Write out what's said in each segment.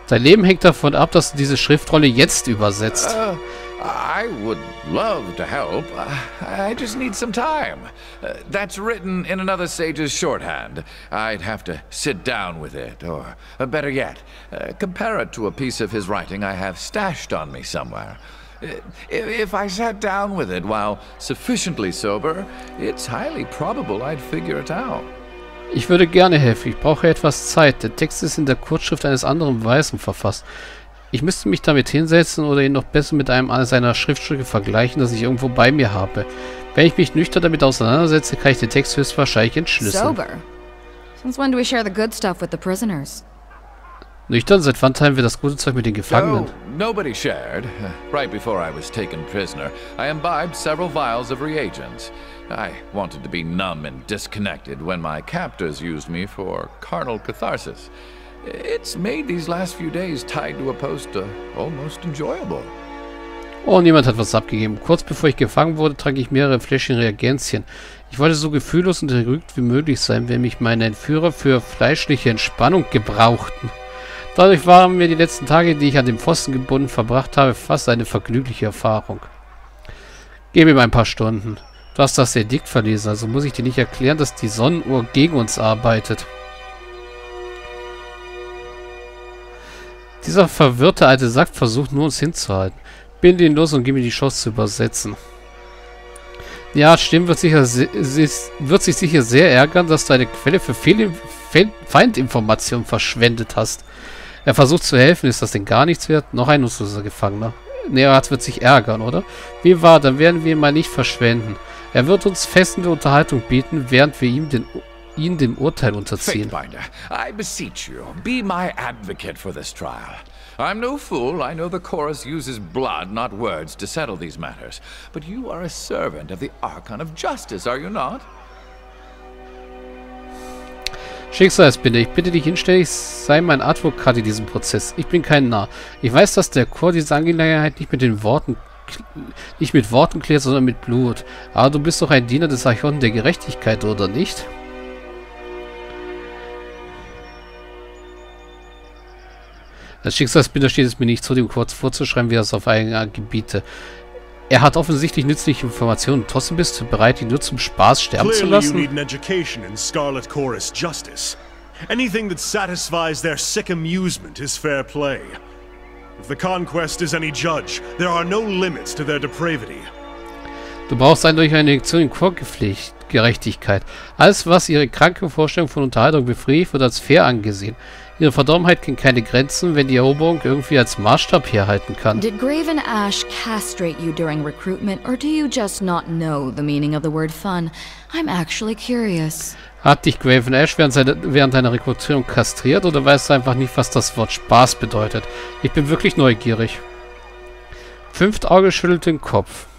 Dein Leben hängt davon ab, dass du diese Schriftrolle jetzt übersetzt. I would love to help. I just need some time. That's written in another sage's shorthand. I'd have to sit down with it, or better yet, compare it to a piece of his writing I have stashed on me somewhere. If I sat down with it while sufficiently sober, it's highly probable I'd figure it out. Ich würde gerne helfen. Ich brauche etwas Zeit. Der Text ist in der Kurzschrift eines anderen Weisen verfasst. Ich müsste mich damit hinsetzen oder ihn noch besser mit einem seiner Schriftstücke vergleichen, das ich irgendwo bei mir habe. Wenn ich mich nüchtern damit auseinandersetze, kann ich den Text höchstwahrscheinlich entschlüsseln. Sober? Since when do we share the good stuff with the prisoners? Nüchtern? Seit wann teilen wir das gute Zeug mit den Gefangenen? No, nobody shared. Right before I was taken prisoner, I imbibed several vials of reagents. I wanted to be numb and disconnected when my captors used me for carnal catharsis. It's made these last few days tied to a post almost enjoyable. Oh, niemand hat was abgegeben. Kurz bevor ich gefangen wurde, trank ich mehrere Fläschchen Reagenzien. Ich wollte so gefühllos und entrückt wie möglich sein, wenn mich meine Entführer für fleischliche Entspannung gebrauchten. Dadurch waren mir die letzten Tage, die ich an dem Pfosten gebunden verbracht habe, fast eine vergnügliche Erfahrung. Gib ihm ein paar Stunden. Du hast das Edikt verlesen, also muss ich dir nicht erklären, dass die Sonnenuhr gegen uns arbeitet. Dieser verwirrte alte Sack versucht nur, uns hinzuhalten. Binde ihn los und gib mir die Chance zu übersetzen. Die Art Stimme wird sich sicher sehr ärgern, dass du eine Quelle für Feindinformationen verschwendet hast. Er versucht zu helfen, ist das denn gar nichts wert? Noch ein nutzloser Gefangener. Nerat wird sich ärgern, oder? Wie wahr, dann werden wir ihn mal nicht verschwenden. Er wird uns festende Unterhaltung bieten, während wir ihm dem Urteil unterziehen. Fatebinder, I beseech you, be my advocate for this trial. I'm no fool. I know the chorus uses blood, not words, to settle these matters. But you are a servant of the Archon of Justice, are you not? Schicksalsbinde, ich bitte dich inständig, sei mein Advokat in diesem Prozess. Ich bin kein Narr. Ich weiß, dass der Chor diese Angelegenheit nicht mit Worten klärt, sondern mit Blut. Aber du bist doch ein Diener des Archon der Gerechtigkeit, oder nicht? Als Schicksalsbinder steht es mir nicht zu, dem kurz vorzuschreiben, wie er es auf eigene Gebiete. Er hat offensichtlich nützliche Informationen. Trotzdem bist du bereit, ihn nur zum Spaß sterben zu lassen? You need an education in Scarlet Chorus justice. Anything that satisfies their sick amusement is fair play. If the conquest is any judge, there are no limits to their depravity. Du brauchst durch eine Lektion in Chorgerechtigkeit. Alles, was ihre kranke Vorstellung von Unterhaltung befriedigt, wird als fair angesehen. Ihre Verdorbenheit kennt keine Grenzen, wenn die Eroberung irgendwie als Maßstab herhalten kann. Did Graven Ash castrate you during recruitment, or do you just not know the meaning of the word fun? I'm actually curious. Hat dich Graven Ash während deiner Rekrutierung kastriert, oder weißt du einfach nicht, was das Wort Spaß bedeutet? Ich bin wirklich neugierig. Fünftauge schüttelt den Kopf.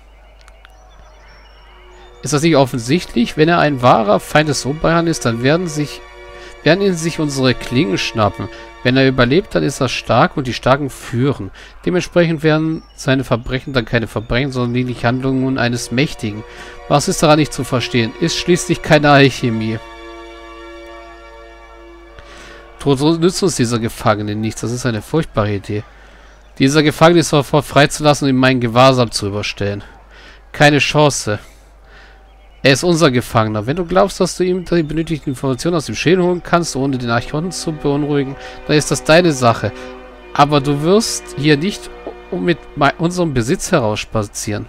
Ist das nicht offensichtlich? Wenn er ein wahrer Feind des Oberherrn ist, dann werden ihn sich unsere Klingen schnappen. Wenn er überlebt, dann ist er stark und die Starken führen. Dementsprechend werden seine Verbrechen dann keine Verbrechen, sondern lediglich Handlungen eines Mächtigen. Was ist daran nicht zu verstehen? Ist schließlich keine Alchemie. Tod nützt uns dieser Gefangene nichts. Das ist eine furchtbare Idee. Dieser Gefangene ist sofort freizulassen und ihm meinen Gewahrsam zu überstellen. Keine Chance. Er ist unser Gefangener. Wenn du glaubst, dass du ihm die benötigten Informationen aus dem Schädel holen kannst, ohne den Archon zu beunruhigen, dann ist das deine Sache. Aber du wirst hier nicht mit unserem Besitz herausspazieren.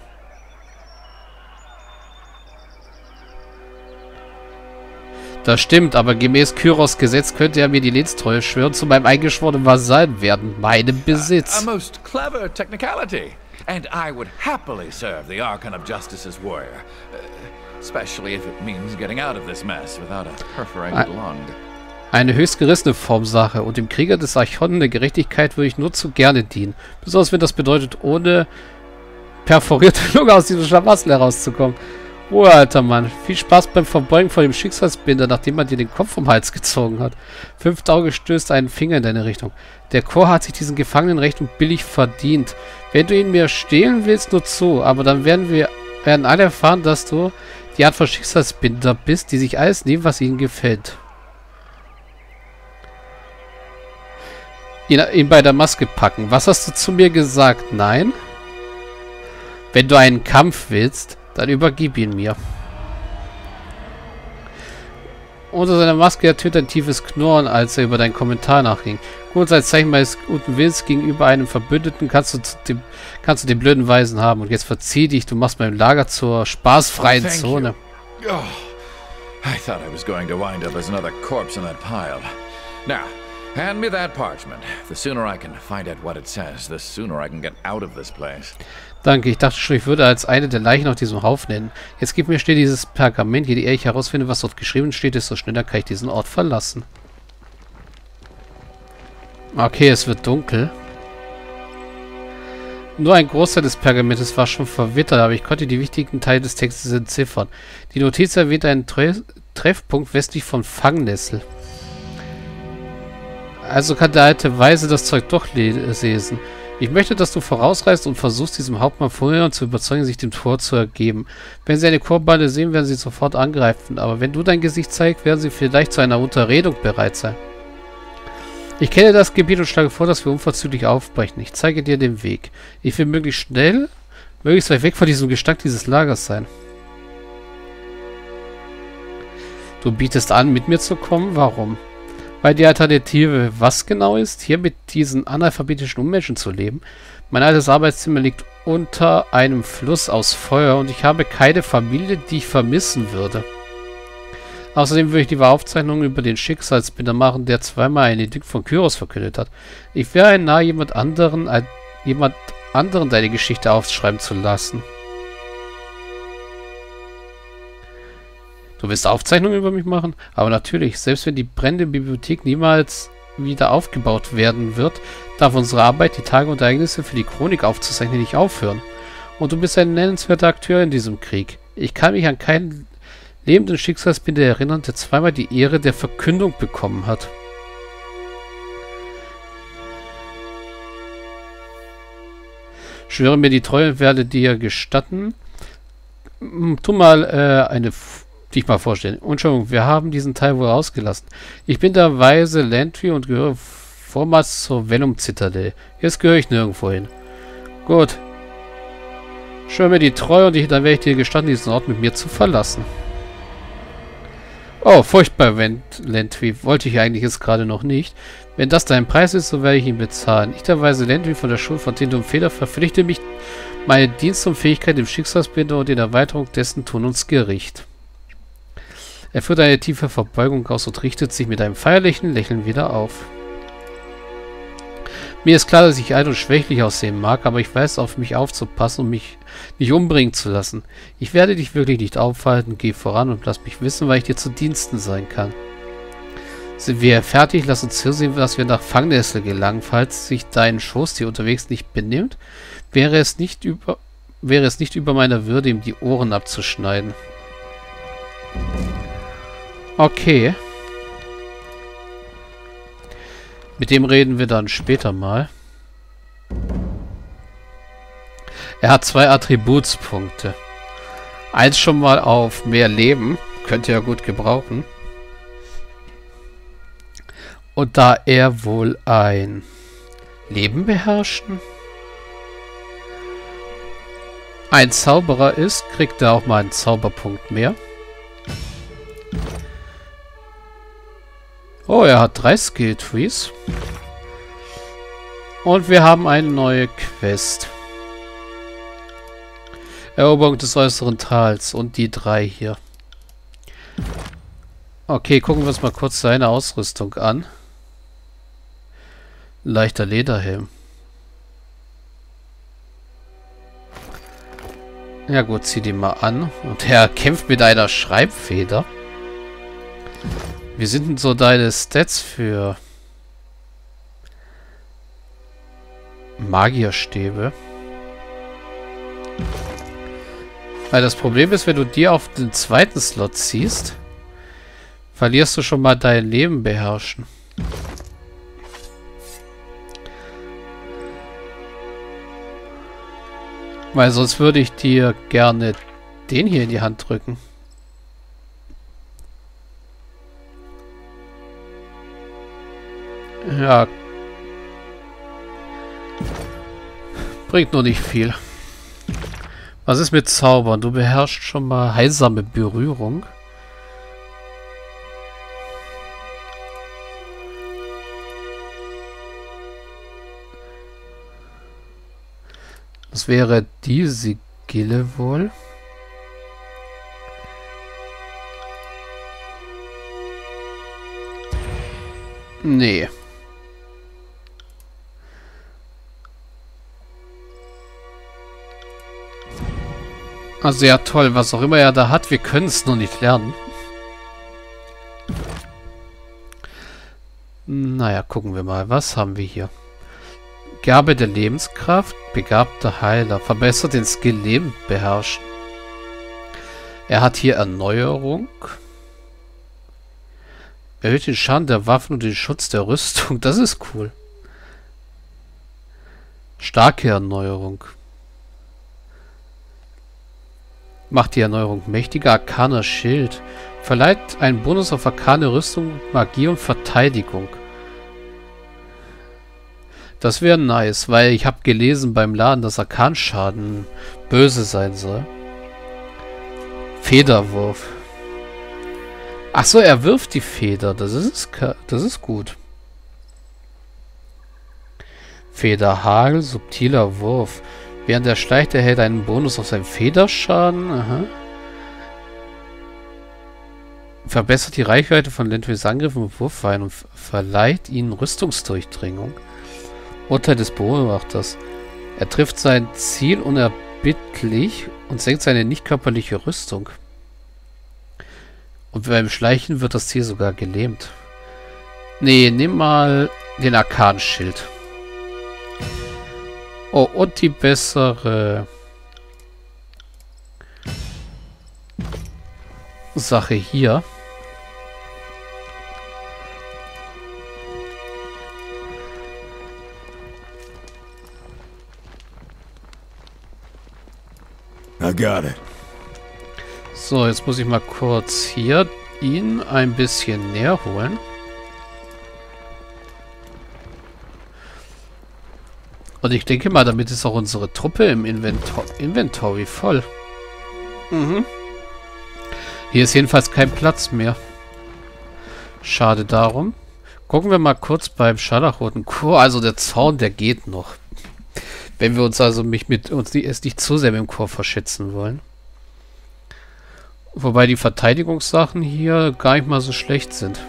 Das stimmt, aber gemäß Kyros Gesetz könnte er mir die Lehnstreue schwören, zu meinem eingeschworenen Vasallen werden, meinem Besitz. A most clever technicality. And I would happily serve the Archon of Justice as warrior. Especially if it means getting out of this mess without a perforated lung. Eine höchst gerissene Formsache, und dem Krieger des Archonen der Gerechtigkeit würde ich nur zu gerne dienen. Besonders wenn das bedeutet, ohne perforierte Lunge aus diesem Schlamassel herauszukommen. Oh, alter Mann. Viel Spaß beim Verbeugen vor dem Schicksalsbinder, nachdem man dir den Kopf vom Hals gezogen hat. Fünftauge stößt einen Finger in deine Richtung. Der Chor hat sich diesen Gefangenen recht und billig verdient. Wenn du ihn mir stehlen willst, nur zu. Aber dann werden alle erfahren, dass du die Art von Schicksalsbinder bist, die sich alles nehmen, was ihnen gefällt. ihn bei der Maske packen. Was hast du zu mir gesagt? Nein? Wenn du einen Kampf willst, dann übergib ihn mir. Unter seiner Maske ertönte ein tiefes Knurren, als er über deinen Kommentar nachging. Kurz als Zeichen meines guten Willens gegenüber einem Verbündeten kannst du den blöden Weisen haben. Und jetzt verzieh dich, du machst mein Lager zur spaßfreien Zone. Oh, I thought I was going to wind up as another corpse in that pile. Now, hand me that parchment. The sooner I can find out what it says, the sooner I can get out of this place. Danke, ich dachte schon, ich würde als eine der Leichen auf diesem Haufen nennen. Jetzt gib mir schnell dieses Pergament. Je eher ich herausfinde, was dort geschrieben steht, desto schneller kann ich diesen Ort verlassen. Okay, es wird dunkel. Nur ein Großteil des Pergamentes war schon verwittert, aber ich konnte die wichtigen Teile des Textes entziffern. Die Notiz erwähnt einen Treffpunkt westlich von Fangnessel. Also kann der alte Weise das Zeug doch lesen. Ich möchte, dass du vorausreist und versuchst, diesem Hauptmann vorher zu überzeugen, sich dem Tor zu ergeben. Wenn sie eine Chorbande sehen, werden sie sofort angreifen, aber wenn du dein Gesicht zeigst, werden sie vielleicht zu einer Unterredung bereit sein. Ich kenne das Gebiet und schlage vor, dass wir unverzüglich aufbrechen. Ich zeige dir den Weg. Ich will möglichst schnell, möglichst weit weg von diesem Gestank dieses Lagers sein. Du bietest an, mit mir zu kommen? Warum? Weil die Alternative was genau ist, hier mit diesen analphabetischen Unmenschen zu leben. Mein altes Arbeitszimmer liegt unter einem Fluss aus Feuer und ich habe keine Familie, die ich vermissen würde. Außerdem würde ich lieber Aufzeichnungen über den Schicksalsbinder machen, der zweimal ein Edikt von Kyros verkündet hat. Ich wäre ein nahe, jemand anderen deine Geschichte aufschreiben zu lassen. Du willst Aufzeichnungen über mich machen? Aber natürlich, selbst wenn die brennende Bibliothek niemals wieder aufgebaut werden wird, darf unsere Arbeit, die Tage und Ereignisse für die Chronik aufzuzeichnen, nicht aufhören. Und du bist ein nennenswerter Akteur in diesem Krieg. Ich kann mich an keinen lebenden Schicksalsbinder erinnern, der zweimal die Ehre der Verkündung bekommen hat. Schwöre mir die Treue und werde dir gestatten. Tu mal dich mal vorstellen. Entschuldigung, wir haben diesen Teil wohl ausgelassen. Ich bin der Weise Lantry und gehöre vormals zur Venom-Zitadelle. Jetzt gehöre ich nirgendwo hin. Gut. Schwöre mir die Treue und dann werde ich dir gestatten, diesen Ort mit mir zu verlassen. Oh, furchtbar, Lantry. Wollte ich eigentlich jetzt gerade noch nicht. Wenn das dein Preis ist, so werde ich ihn bezahlen. Ich, der Weise Lantry von der Schule von Tinte und Feder, verpflichte mich, meine Dienste und Fähigkeit im Schicksalsbinder und in Erweiterung dessen tun uns Gericht. Er führt eine tiefe Verbeugung aus und richtet sich mit einem feierlichen Lächeln wieder auf. Mir ist klar, dass ich alt und schwächlich aussehen mag, aber ich weiß, auf mich aufzupassen und mich nicht umbringen zu lassen. Ich werde dich wirklich nicht aufhalten, geh voran und lass mich wissen, weil ich dir zu Diensten sein kann. Sind wir fertig? Lass uns hier sehen, dass wir nach Fangnessel gelangen. Falls sich dein Schoßtier unterwegs nicht benimmt, wäre es nicht über meiner Würde, ihm die Ohren abzuschneiden. Okay. Mit dem reden wir dann später mal. Er hat 2 Attributspunkte. Eins schon mal auf mehr Leben. Könnte er gut gebrauchen. Und da er wohl ein Leben beherrschen ein Zauberer ist, kriegt er auch mal einen Zauberpunkt mehr. Oh, er hat 3 Skill-Trees. Und wir haben eine neue Quest. Eroberung des äußeren Tals und die 3 hier. Okay, gucken wir uns mal kurz seine Ausrüstung an. Leichter Lederhelm. Ja gut, zieh den mal an. Und er kämpft mit einer Schreibfeder. Wie sind denn so deine Stats für Magierstäbe? Weil das Problem ist, wenn du die auf den zweiten Slot ziehst, verlierst du schon mal dein Leben beherrschen. Weil sonst würde ich dir gerne den hier in die Hand drücken. Ja. Bringt nur nicht viel. Was ist mit Zaubern? Du beherrschst schon mal heilsame Berührung. Das wäre die Sigille wohl. Nee. Also ja, toll, was auch immer er da hat, wir können es nur nicht lernen. Naja, gucken wir mal, was haben wir hier? Gabe der Lebenskraft, begabter Heiler, verbessert den Skill Leben beherrschen. Er hat hier Erneuerung. Erhöht den Schaden der Waffen und den Schutz der Rüstung, das ist cool. Starke Erneuerung. Macht die Erneuerung mächtiger. Arkaner Schild. Verleiht einen Bonus auf arkane Rüstung, Magie und Verteidigung. Das wäre nice, weil ich habe gelesen beim Laden, dass Arkanschaden böse sein soll. Federwurf. Achso, er wirft die Feder. Das ist gut. Federhagel, subtiler Wurf. Während er schleicht, erhält einen Bonus auf seinen Federschaden. Aha. Verbessert die Reichweite von Lentwils Angriffen und Wurfpfeilen und verleiht ihnen Rüstungsdurchdringung. Urteil des Beobachters. Er trifft sein Ziel unerbittlich und senkt seine nicht körperliche Rüstung. Und beim Schleichen wird das Ziel sogar gelähmt. Nee, nimm mal den Arkanschild. Oh, und die bessere Sache hier. I got it. So, jetzt muss ich mal kurz hier ihn ein bisschen näher holen. Und ich denke mal, damit ist auch unsere Truppe im Inventory voll. Mhm. Hier ist jedenfalls kein Platz mehr. Schade darum. Gucken wir mal kurz beim Scharlachroten Chor. Also der Zaun, der geht noch. Wenn wir uns also nicht zu sehr mit dem Chor verschätzen wollen. Wobei die Verteidigungssachen hier gar nicht mal so schlecht sind.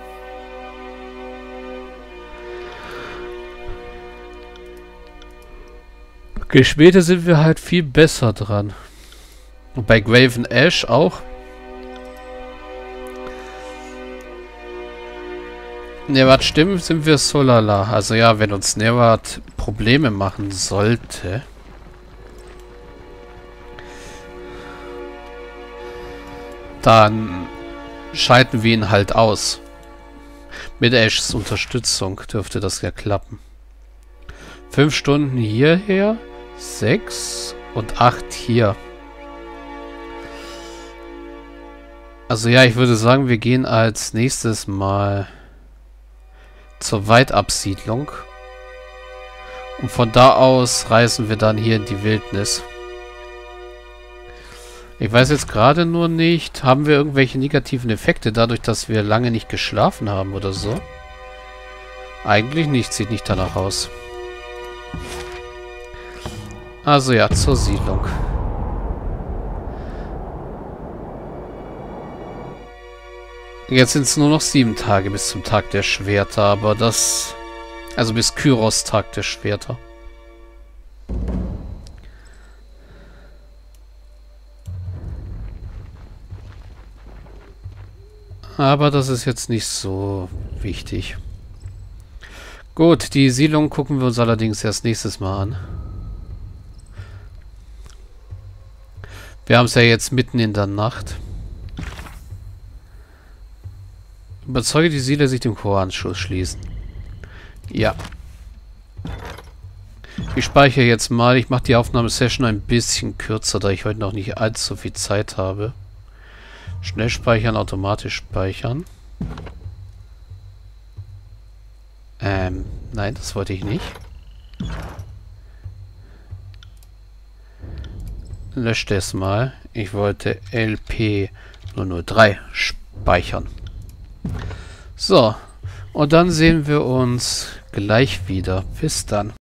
Okay, später sind wir halt viel besser dran. Und bei Graven Ash auch. Nevat stimmt, sind wir so lala. Also ja, wenn uns Nevat Probleme machen sollte. Dann schalten wir ihn halt aus. Mit Ashs Unterstützung dürfte das ja klappen. 5 Stunden hierher. 6 und 8 hier. Also ja, ich würde sagen, wir gehen als nächstes mal zur Weitabsiedlung. Und von da aus reisen wir dann hier in die Wildnis. Ich weiß jetzt gerade nur nicht, haben wir irgendwelche negativen Effekte dadurch, dass wir lange nicht geschlafen haben oder so? Eigentlich nicht, sieht nicht danach aus. Also ja, zur Siedlung. Jetzt sind es nur noch 7 Tage bis zum Tag der Schwerter, aber das... Also bis Kyros Tag der Schwerter. Aber das ist jetzt nicht so wichtig. Gut, die Siedlung gucken wir uns allerdings erst nächstes Mal an. Wir haben es ja jetzt mitten in der Nacht. Überzeuge die Siedler, sich dem Choranschluss schließen. Ja. Ich speichere jetzt mal. Ich mache die Aufnahmesession ein bisschen kürzer, da ich heute noch nicht allzu viel Zeit habe. Schnell speichern, automatisch speichern. Nein, das wollte ich nicht. lösche das mal. Ich wollte LP 003 speichern. So. Und dann sehen wir uns gleich wieder. Bis dann.